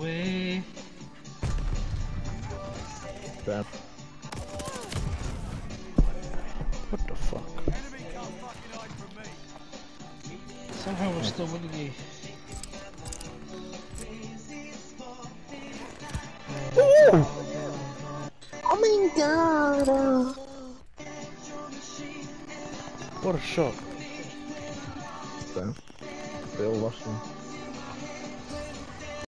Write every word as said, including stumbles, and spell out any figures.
way. Damn. What the fuck? Somehow we're still winning you. Ooh! Oh my god! What a shot. Damn. They all lost him.